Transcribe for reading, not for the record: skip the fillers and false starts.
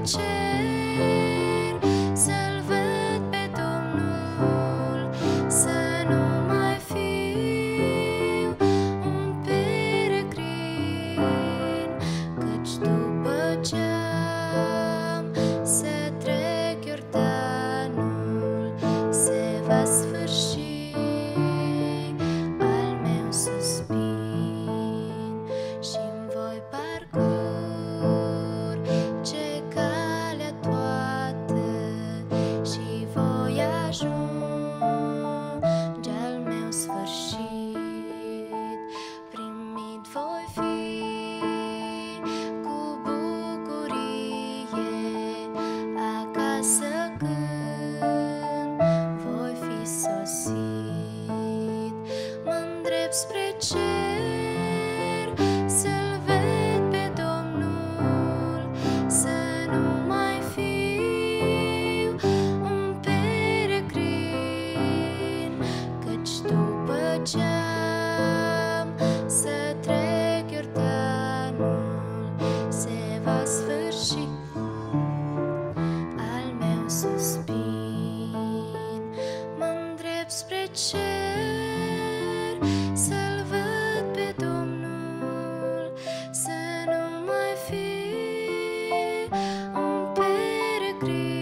cer, să-L văd pe Domnul, să nu mai fiu un peregrin, căci după ce-am să trec Iordanul, se va sfârși al meu suspin și-mi voi parcurge calea toată și voi ajunge al meu sfârșit. Primit voi fi cu bucurie acasă când voi fi sosit. Mă-ndrept spre cer, să-L ved pe Domnul, să nu mai fiu un peregrin, căci după ce-am să trec Iordanul, se va sfârși al meu suspin. Mă-ndrept spre cer, să-L văd pe Domnul, să nu mai fiu un peregrin.